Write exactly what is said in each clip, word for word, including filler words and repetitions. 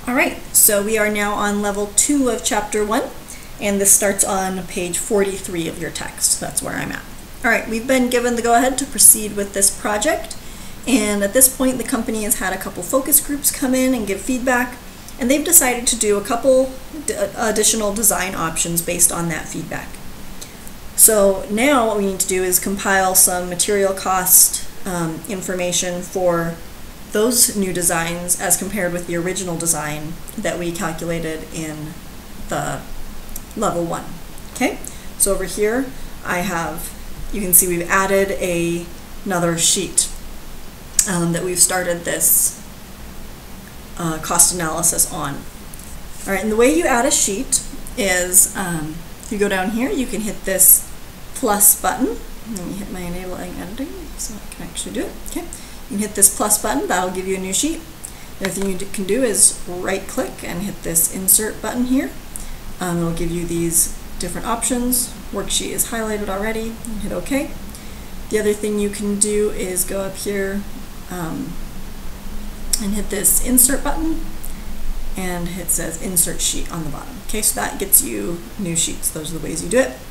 All right, so we are now on level two of chapter one, and this starts on page forty-three of your text. That's where I'm at. All right, we've been given the go-ahead to proceed with this project, and at this point the company has had a couple focus groups come in and give feedback, and they've decided to do a couple additional design options based on that feedback. So now what we need to do is compile some material cost um, information for those new designs as compared with the original design that we calculated in the level one. Okay, so over here I have, you can see we've added a, another sheet um, that we've started this uh, cost analysis on. All right, and the way you add a sheet is um, if you go down here, you can hit this plus button. Let me hit my enabling editing so I can actually do it. Okay. You can hit this plus button, that'll give you a new sheet. The other thing you can do is right click and hit this insert button here. Um, it'll give you these different options. Worksheet is highlighted already, and hit OK. The other thing you can do is go up here um, and hit this insert button, and it says insert sheet on the bottom. Okay, so that gets you new sheets. Those are the ways you do it.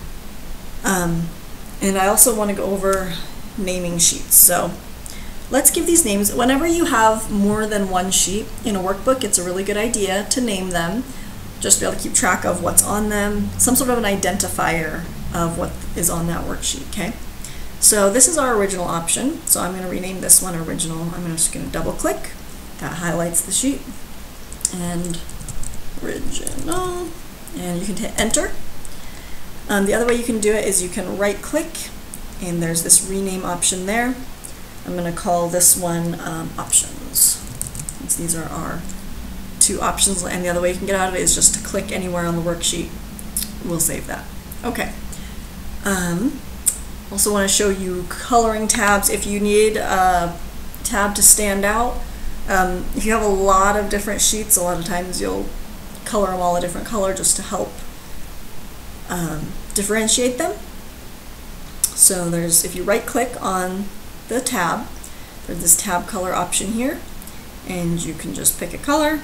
Um, and I also want to go over naming sheets. So let's give these names. Whenever you have more than one sheet in a workbook, it's a really good idea to name them, just to be able to keep track of what's on them, some sort of an identifier of what is on that worksheet, okay? So this is our original option, so I'm going to rename this one original. I'm just going to double click. That highlights the sheet. And original. And you can hit enter. Um, the other way you can do it is you can right click, and there's this rename option there. I'm going to call this one um, options, since these are our two options, and the other way you can get out of it is just to click anywhere on the worksheet. We'll save that. Okay. Um, also want to show you coloring tabs. If you need a tab to stand out, um, if you have a lot of different sheets, a lot of times you'll color them all a different color just to help um, differentiate them. So there's, if you right click on the tab, there's this tab color option here, and you can just pick a color,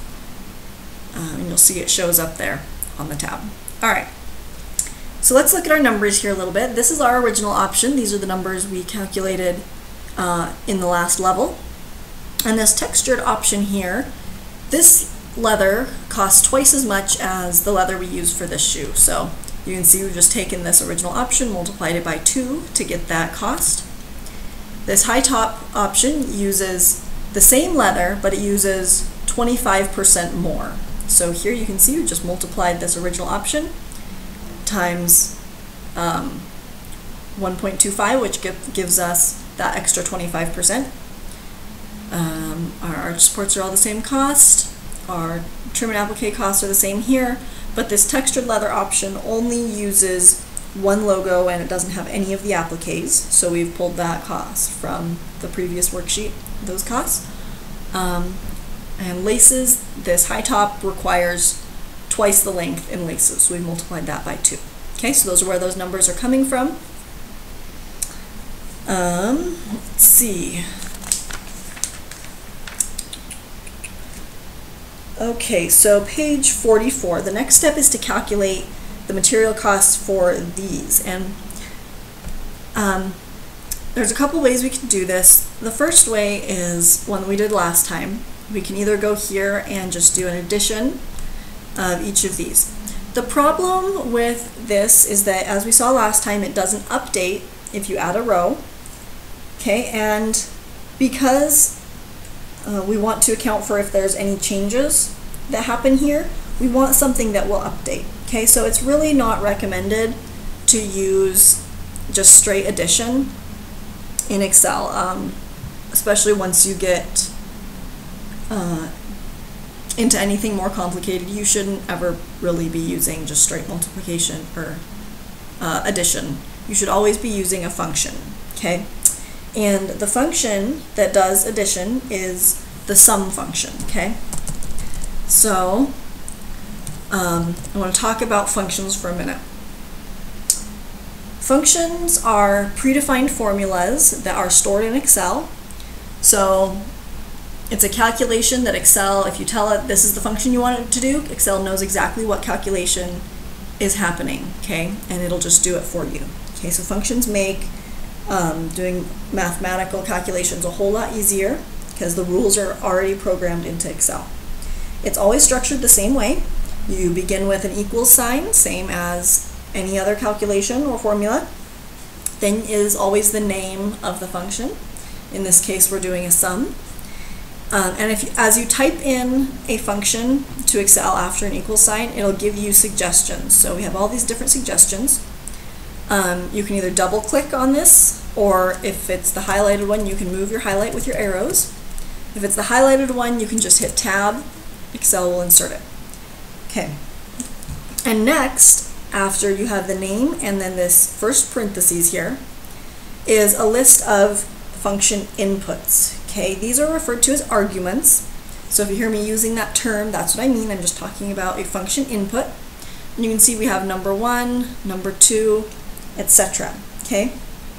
um, and you'll see it shows up there on the tab. All right, so let's look at our numbers here a little bit. This is our original option. These are the numbers we calculated uh, in the last level. And this textured option here, this leather costs twice as much as the leather we used for this shoe. So you can see we've just taken this original option, multiplied it by two to get that cost. This high top option uses the same leather, but it uses twenty-five percent more. So here you can see we just multiplied this original option times um, one point two five, which give, gives us that extra twenty-five percent. Um, our arch supports are all the same cost. Our trim and applique costs are the same here, but this textured leather option only uses one logo and it doesn't have any of the appliques, so we've pulled that cost from the previous worksheet, those costs. Um, and laces, this high top requires twice the length in laces, so we've multiplied that by two. Okay, so those are where those numbers are coming from. Um, let's see. Okay, so page forty-four, the next step is to calculate the material costs for these, and um, there's a couple ways we can do this. The first way is one we did last time. We can either go here and just do an addition of each of these. The problem with this is that, as we saw last time, it doesn't update if you add a row. Okay, and because uh, we want to account for if there's any changes that happen here, we want something that will update. Okay, so it's really not recommended to use just straight addition in Excel, um, especially once you get uh, into anything more complicated. You shouldn't ever really be using just straight multiplication or uh, addition. You should always be using a function, okay? And the function that does addition is the sum function, okay? So Um, I want to talk about functions for a minute. Functions are predefined formulas that are stored in Excel. So It's a calculation that Excel, if you tell it this is the function you want it to do, Excel knows exactly what calculation is happening, okay? And it'll just do it for you. Okay, so functions make um, doing mathematical calculations a whole lot easier because the rules are already programmed into Excel. It's always structured the same way. You begin with an equals sign, same as any other calculation or formula. Then is always the name of the function. In this case, we're doing a sum. Um, and if you, as you type in a function to Excel after an equal sign, it'll give you suggestions. So we have all these different suggestions. Um, you can either double click on this, or if it's the highlighted one, you can move your highlight with your arrows. If it's the highlighted one, you can just hit tab. Excel will insert it. Okay. And next, after you have the name and then this first parentheses here, is a list of function inputs. Okay, these are referred to as arguments. So if you hear me using that term, that's what I mean. I'm just talking about a function input. And you can see we have number one, number two, et cetera. Okay.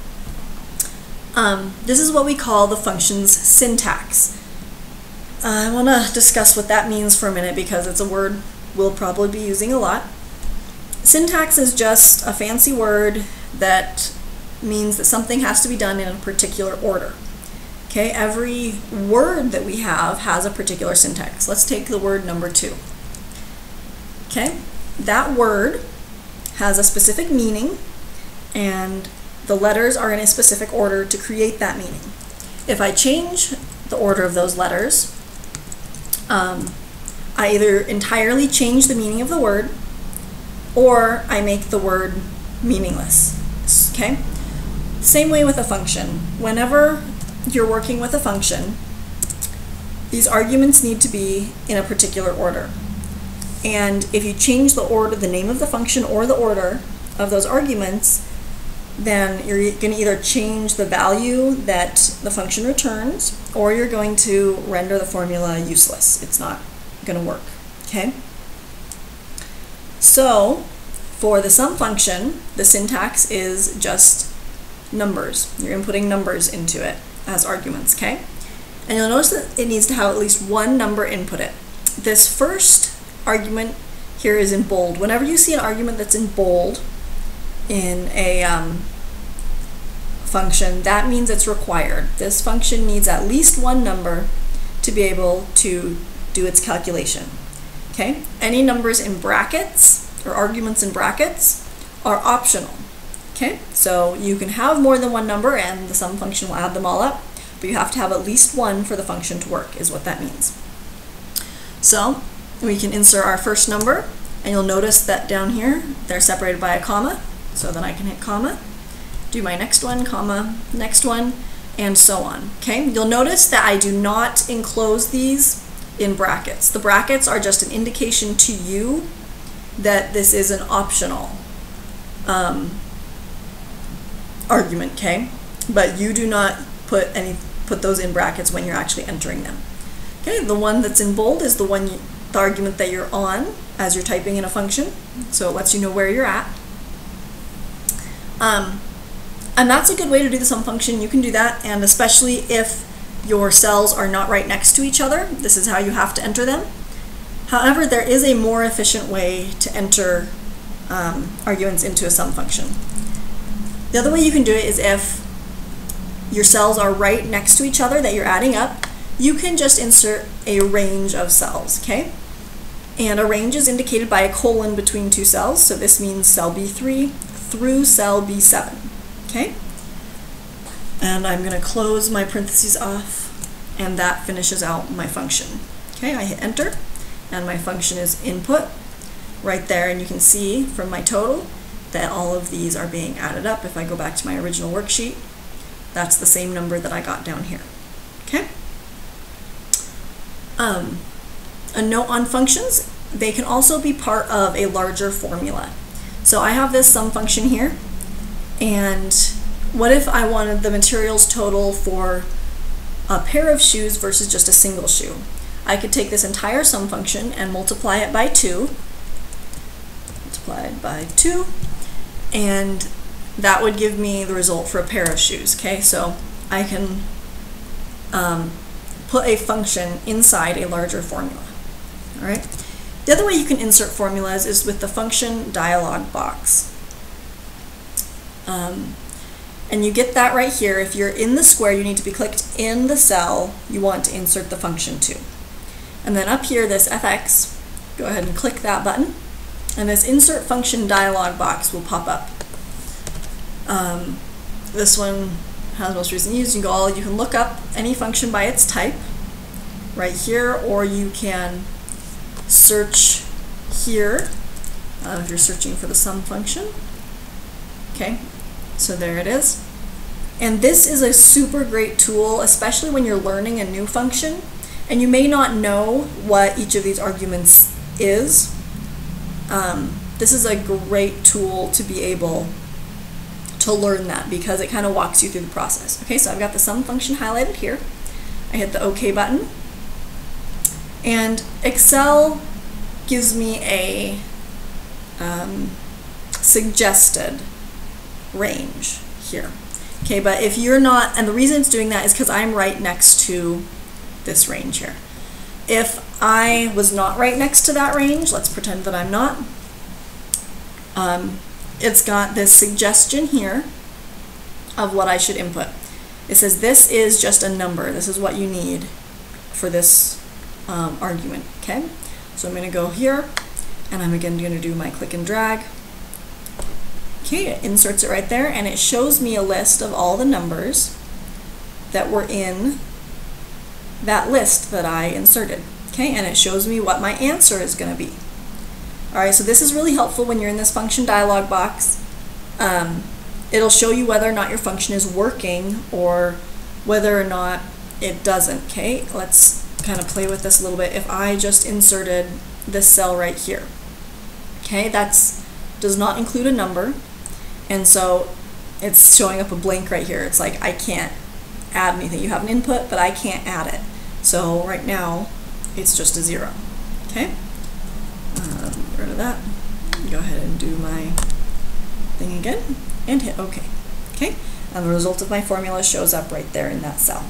Um, this is what we call the function's syntax. Uh, I want to discuss what that means for a minute because it's a word we'll probably be using a lot. Syntax is just a fancy word that means that something has to be done in a particular order. Okay, every word that we have has a particular syntax. Let's take the word number two. Okay, that word has a specific meaning and the letters are in a specific order to create that meaning. If I change the order of those letters, um, I either entirely change the meaning of the word or I make the word meaningless. Okay? Same way with a function. Whenever you're working with a function, these arguments need to be in a particular order. And if you change the order, the name of the function or the order of those arguments, then you're going to either change the value that the function returns or you're going to render the formula useless. It's not going to work. Okay? So, for the sum function, the syntax is just numbers. You're inputting numbers into it as arguments, okay? And you'll notice that it needs to have at least one number inputted. This first argument here is in bold. Whenever you see an argument that's in bold in a um, function, that means it's required. This function needs at least one number to be able to do its calculation, okay? Any numbers in brackets or arguments in brackets are optional. Okay, so you can have more than one number and the sum function will add them all up, but you have to have at least one for the function to work, is what that means. So we can insert our first number, and you'll notice that down here they're separated by a comma, so then I can hit comma, do my next one, comma, next one, and so on. Okay, you'll notice that I do not enclose these in brackets. The brackets are just an indication to you that this is an optional um, argument, okay? But you do not put any put those in brackets when you're actually entering them. Okay, the one that's in bold is the one you, the argument that you're on as you're typing in a function, so it lets you know where you're at. Um, and that's a good way to do the sum function. You can do that, and especially if your cells are not right next to each other, this is how you have to enter them. However, there is a more efficient way to enter um, arguments into a sum function. The other way you can do it is if your cells are right next to each other that you're adding up, you can just insert a range of cells, okay? And a range is indicated by a colon between two cells, so this means cell B three through cell B seven, okay? And I'm going to close my parentheses off, and that finishes out my function. Okay, I hit enter, and my function is input right there, and you can see from my total that all of these are being added up. If I go back to my original worksheet, that's the same number that I got down here. Okay. Um, a note on functions, they can also be part of a larger formula. So I have this sum function here, and what if I wanted the materials total for a pair of shoes versus just a single shoe? I could take this entire sum function and multiply it by two, multiplied by two, and that would give me the result for a pair of shoes. Okay, so I can um, put a function inside a larger formula. All right. The other way you can insert formulas is with the function dialog box. Um, and you get that right here. If you're in the square, you need to be clicked in the cell you want to insert the function to. And then up here, this F X, go ahead and click that button, and this insert function dialog box will pop up. Um, this one has most recent use. You can go all, you can look up any function by its type right here, or you can search here uh, if you're searching for the sum function. Okay, so there it is. And this is a super great tool, especially when you're learning a new function and you may not know what each of these arguments is. Um, this is a great tool to be able to learn that, because it kind of walks you through the process. Okay, so I've got the sum function highlighted here. I hit the OK button, and Excel gives me a um, suggested range here. Okay, but if you're not, and the reason it's doing that is because I'm right next to this range here. If I was not right next to that range, let's pretend that I'm not, um, it's got this suggestion here of what I should input. It says this is just a number. This is what you need for this um, argument. Okay, so I'm going to go here, and I'm again going to do my click and drag. Okay, it inserts it right there, and it shows me a list of all the numbers that were in that list that I inserted. Okay, and it shows me what my answer is going to be. All right, so this is really helpful when you're in this function dialog box. Um, it'll show you whether or not your function is working or whether or not it doesn't. Okay, let's kind of play with this a little bit. If I just inserted this cell right here, okay, that's does not include a number, and so it's showing up a blank right here. It's like I can't add anything. You have an input, but I can't add it. So right now, it's just a zero. Okay. Um, get rid of that. Go ahead and do my thing again and hit OK. Okay, and the result of my formula shows up right there in that cell.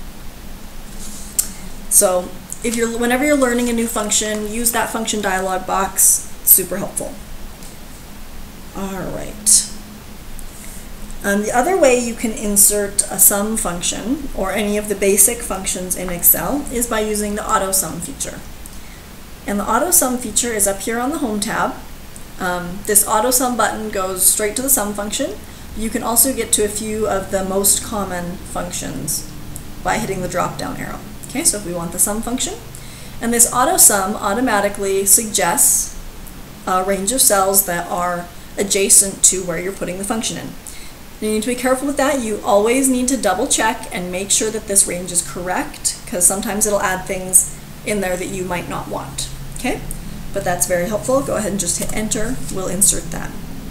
So if you're, whenever you're learning a new function, use that function dialog box. It's super helpful. All right. Um, the other way you can insert a sum function or any of the basic functions in Excel is by using the auto sum feature. And the auto sum feature is up here on the home tab. Um, this auto sum button goes straight to the sum function. You can also get to a few of the most common functions by hitting the drop down arrow. Okay, so if we want the sum function, and this auto sum automatically suggests a range of cells that are adjacent to where you're putting the function in. You need to be careful with that. You always need to double check and make sure that this range is correct, because sometimes it'll add things in there that you might not want. Okay, but that's very helpful. Go ahead and just hit enter. We'll insert that.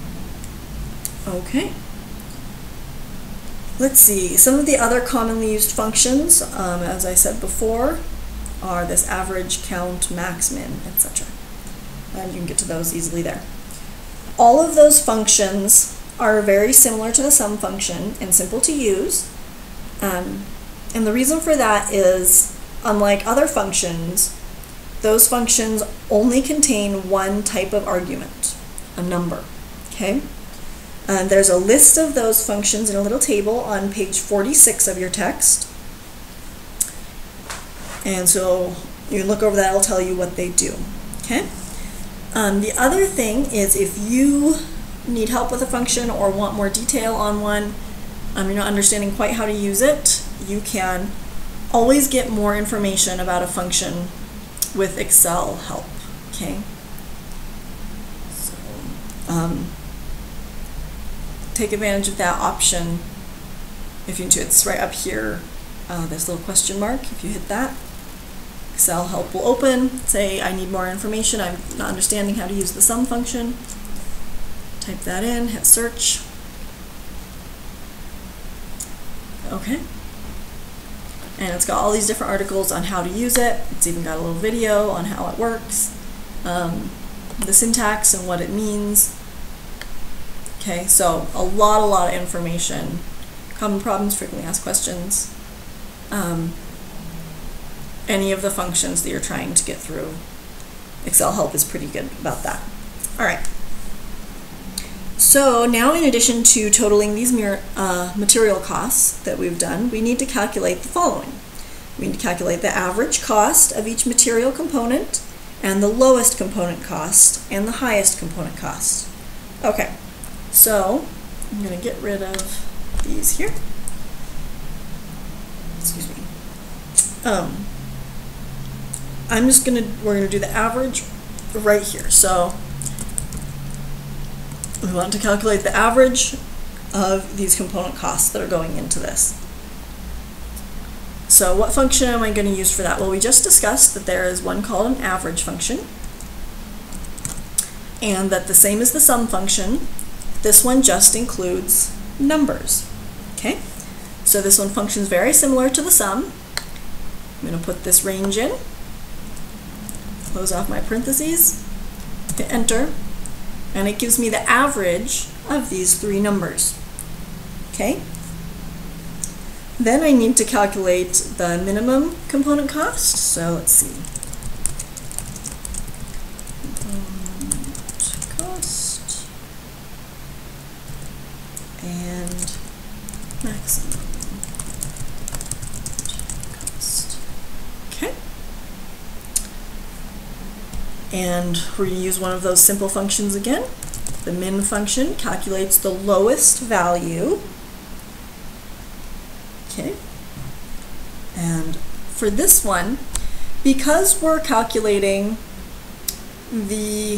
Okay. Let's see. Some of the other commonly used functions, um, as I said before, are this average, count, max, min, et cetera. And you can get to those easily there. All of those functions are very similar to the sum function and simple to use. Um, and the reason for that is, unlike other functions, those functions only contain one type of argument, a number. Okay? And there's a list of those functions in a little table on page forty-six of your text. And so you can look over that, it'll tell you what they do. Okay? Um, the other thing is, if you need help with a function or want more detail on one, um, you're not understanding quite how to use it, you can always get more information about a function with Excel help. Okay? So, um, take advantage of that option if you need to. It's right up here, uh, this little question mark. If you hit that, Excel help will open. Say, I need more information. I'm not understanding how to use the sum function. Type that in, hit search. Okay. And it's got all these different articles on how to use it. It's even got a little video on how it works, um, the syntax and what it means. Okay, so a lot, a lot of information. Common problems, frequently asked questions. Um, any of the functions that you're trying to get through. Excel help is pretty good about that. All right. So now, in addition to totaling these uh, material costs that we've done, we need to calculate the following. We need to calculate the average cost of each material component, and the lowest component cost, and the highest component cost. Okay, so I'm going to get rid of these here. Excuse me. Um, I'm just going to, we're going to do the average right here. So we want to calculate the average of these component costs that are going into this. So what function am I going to use for that? Well, we just discussed that there is one called an average function, and that the same as the sum function, this one just includes numbers. Okay, so this one functions very similar to the sum. I'm going to put this range in, close off my parentheses, hit enter, and it gives me the average of these three numbers. Okay. Then I need to calculate the minimum component cost. So let's see. Component cost and maximum cost. Okay. And we're going to use one of those simple functions again. The min function calculates the lowest value. Okay, and for this one, because we're calculating the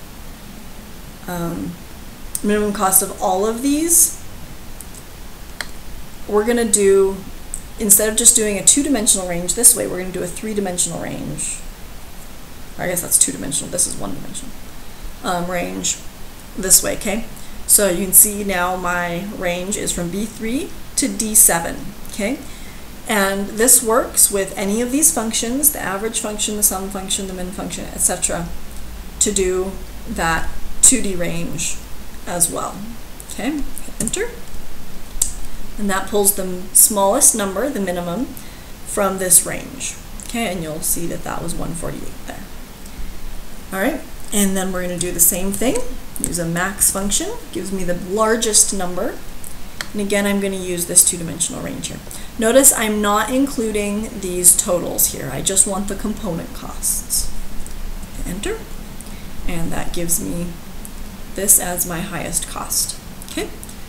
um, minimum cost of all of these, we're going to do, instead of just doing a two-dimensional range this way, we're going to do a three-dimensional range. I guess that's two-dimensional, this is one-dimensional um, range this way, okay? So you can see now my range is from B three to D seven. Okay, and this works with any of these functions, the average function, the sum function, the min function, et cetera, to do that two D range as well. Okay, hit enter, and that pulls the smallest number, the minimum, from this range. Okay, and you'll see that that was one forty-eight there. All right, and then we're going to do the same thing. Use a max function, gives me the largest number. And again, I'm going to use this two-dimensional range here. Notice I'm not including these totals here. I just want the component costs. Enter. And that gives me this as my highest cost. Okay.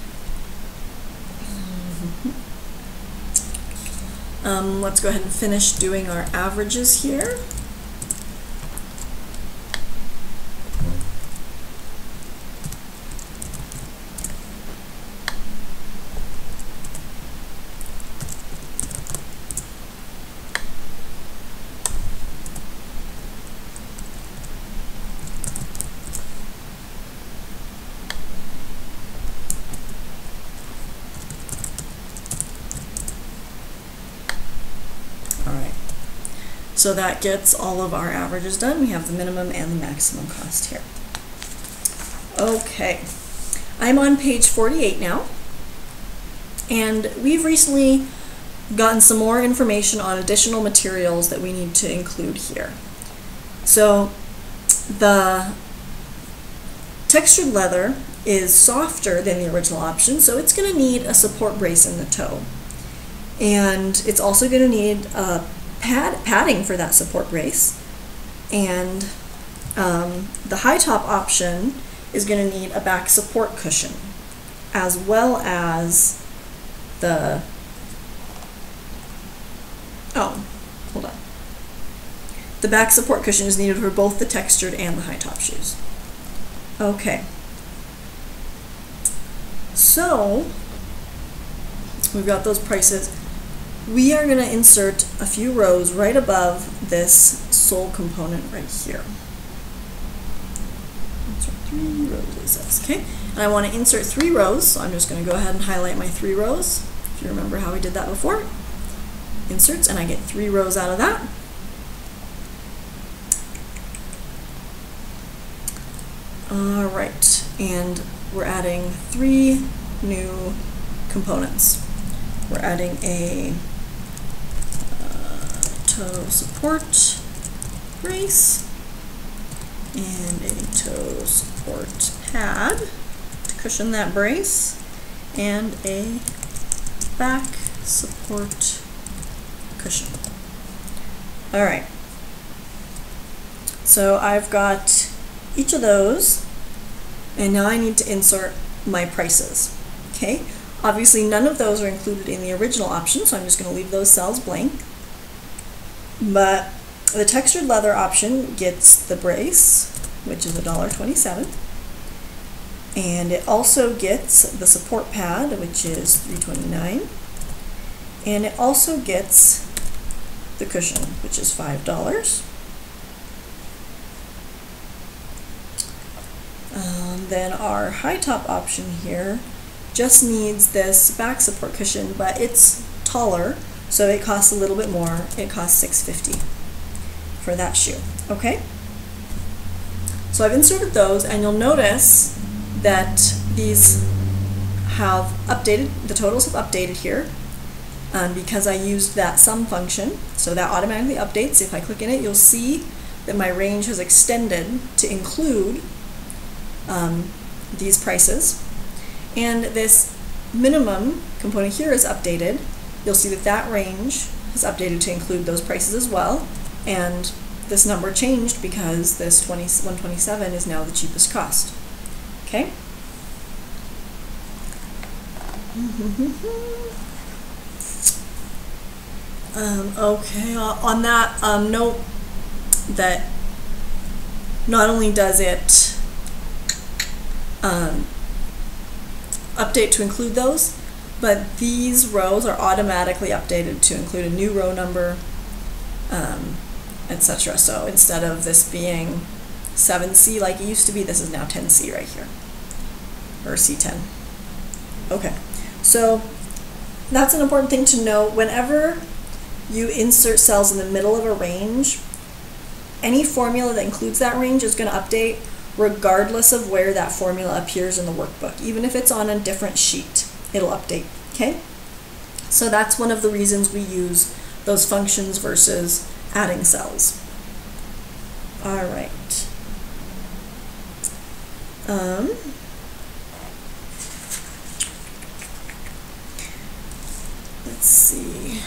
Mm-hmm. um, let's go ahead and finish doing our averages here. So that gets all of our averages done. We have the minimum and the maximum cost here. Okay, I'm on page forty-eight now, and we've recently gotten some more information on additional materials that we need to include here. So the textured leather is softer than the original option, so it's going to need a support brace in the toe. And it's also going to need a pad padding for that support brace. And um, the high top option is going to need a back support cushion, as well as the, oh, hold on. The back support cushion is needed for both the textured and the high top shoes. Okay. So, we've got those prices. We are going to insert a few rows right above this sole component right here. Insert three rows, it says, okay? And I want to insert three rows, so I'm just going to go ahead and highlight my three rows. If you remember how we did that before. Inserts, and I get three rows out of that. All right, and we're adding three new components. We're adding a uh, toe support brace and a toe support pad to cushion that brace and a back support cushion. All right, so I've got each of those, and now I need to insert my prices. Okay, obviously none of those are included in the original option, so I'm just going to leave those cells blank. But the textured leather option gets the brace, which is one dollar twenty-seven, and it also gets the support pad, which is three twenty-nine, and it also gets the cushion, which is five dollars. Um, then our high top option here just needs this back support cushion, but it's taller, so it costs a little bit more. It costs six fifty for that shoe. Okay, so I've inserted those, and you'll notice that these have updated, the totals have updated here um, because I used that sum function, so that automatically updates. If I click in it, you'll see that my range has extended to include um, these prices, and this minimum component here is updated. You'll see that that range is updated to include those prices as well, and this number changed because this one twenty-seven is now the cheapest cost. Okay. um, okay, on that um, note, that not only does it um, update to include those, but these rows are automatically updated to include a new row number, um, et cetera. So instead of this being seven C like it used to be, this is now ten C right here, or C ten. Okay, so that's an important thing to know. Whenever you insert cells in the middle of a range, any formula that includes that range is going to update regardless of where that formula appears in the workbook. Even if it's on a different sheet, it'll update. Okay, so that's one of the reasons we use those functions versus adding cells. All right. Um, let's see.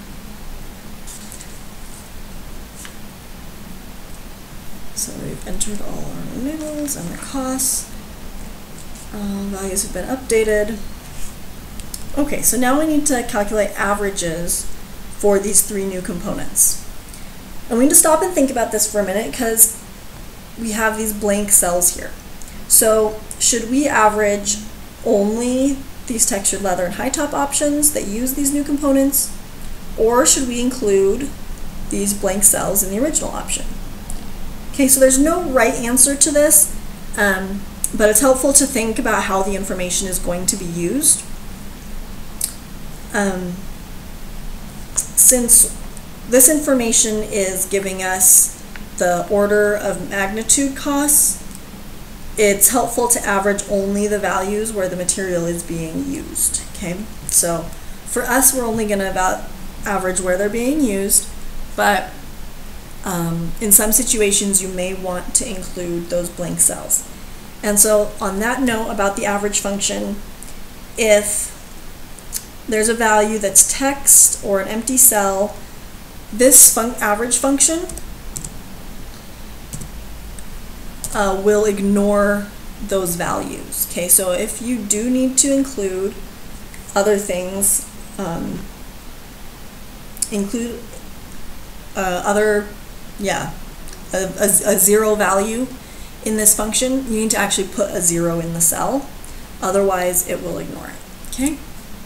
So we've entered all our labels and the costs. Um, values have been updated. Okay, so now we need to calculate averages for these three new components. And we need to stop and think about this for a minute because we have these blank cells here. So should we average only these textured leather and high top options that use these new components, or should we include these blank cells in the original option? Okay, so there's no right answer to this, um, but it's helpful to think about how the information is going to be used. Um, since this information is giving us the order of magnitude costs, it's helpful to average only the values where the material is being used. Okay, so for us, we're only going to about average where they're being used, but um, in some situations, you may want to include those blank cells. And so on that note about the average function, if there's a value that's text or an empty cell, this fun average function uh, will ignore those values. Okay, so if you do need to include other things, um, include uh, other, yeah, a, a, a zero value in this function, you need to actually put a zero in the cell. Otherwise, it will ignore it. Okay.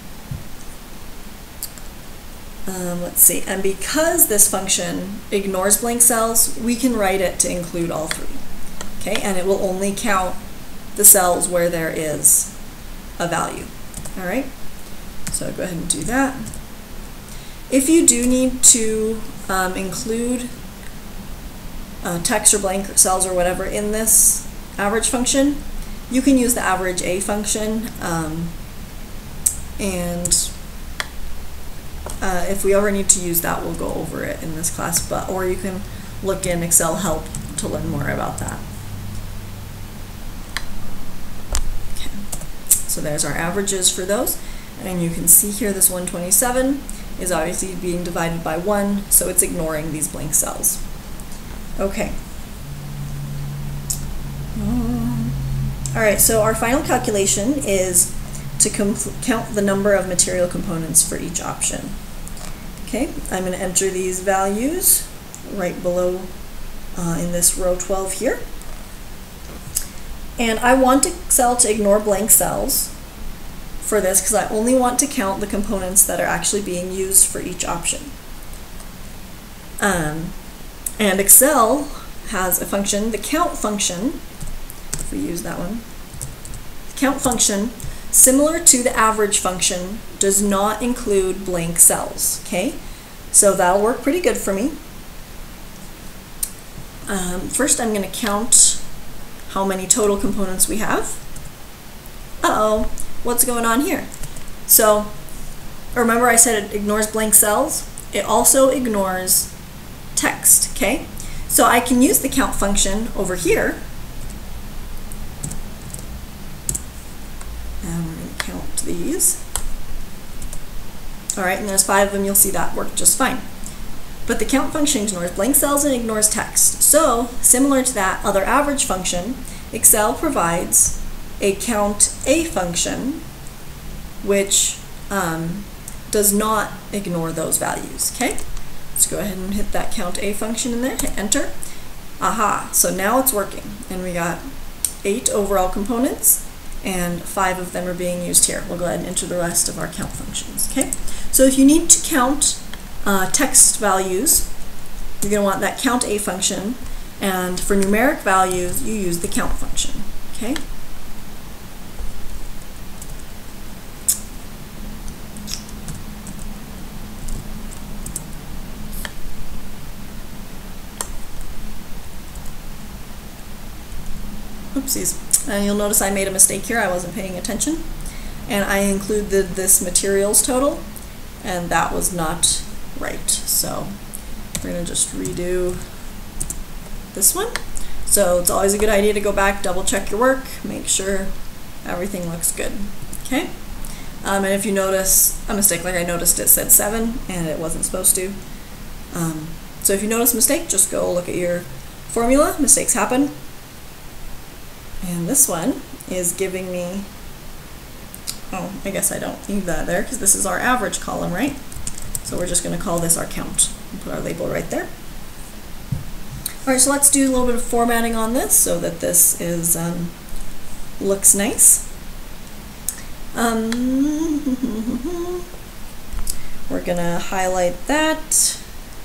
Um, let's see, and because this function ignores blank cells, we can write it to include all three. Okay, and it will only count the cells where there is a value. All right, so go ahead and do that. If you do need to um, include uh, text or blank cells or whatever in this average function, you can use the average A function, um, and Uh, if we ever need to use that, we'll go over it in this class, but or you can look in Excel help to learn more about that. Okay. So there's our averages for those, and you can see here this one twenty-seven is obviously being divided by one, so it's ignoring these blank cells. Okay. Um, all right, so our final calculation is to count the number of material components for each option. Okay, I'm going to enter these values right below uh, in this row twelve here. And I want Excel to ignore blank cells for this because I only want to count the components that are actually being used for each option. Um, and Excel has a function, the count function, if we use that one, the count function, similar to the average function, does not include blank cells, okay? So that'll work pretty good for me. Um, first I'm going to count how many total components we have. Uh-oh, what's going on here? So remember I said it ignores blank cells? It also ignores text, okay? So I can use the count function over here. And we're going to count these. All right, and there's five of them. You'll see that worked just fine. But the count function ignores blank cells and ignores text. So similar to that other average function, Excel provides a count A function which um, does not ignore those values, okay? Let's go ahead and hit that count A function in there, hit enter. Aha, so now it's working. And we got eight overall components and five of them are being used here. We'll go ahead and enter the rest of our count functions, okay? So if you need to count uh, text values, you're gonna want that count A function, and for numeric values, you use the count function, okay? Oopsies. And you'll notice I made a mistake here. I wasn't paying attention. And I included this materials total, and that was not right. So we're going to just redo this one. So it's always a good idea to go back, double check your work, make sure everything looks good. Okay? Um, and if you notice a mistake, like I noticed it said seven, and it wasn't supposed to. Um, so if you notice a mistake, just go look at your formula. Mistakes happen. And this one is giving me, oh, I guess I don't need that there because this is our average column, right? So we're just going to call this our count and put our label right there. All right, so let's do a little bit of formatting on this so that this is um, looks nice. Um, we're going to highlight that.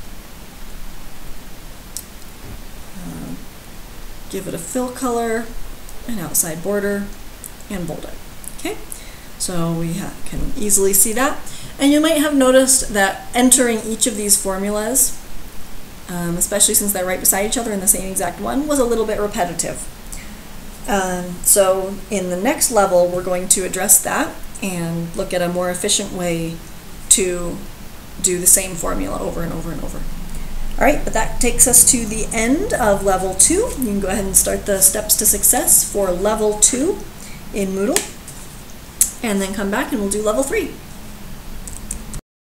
Uh, give it a fill color, an outside border, and bold it. Okay, so we can easily see that. And you might have noticed that entering each of these formulas, um, especially since they're right beside each other in the same exact one, was a little bit repetitive. Um, so in the next level, we're going to address that and look at a more efficient way to do the same formula over and over and over. All right, but that takes us to the end of level two. You can go ahead and start the steps to success for level two in Moodle, and then come back and we'll do level three.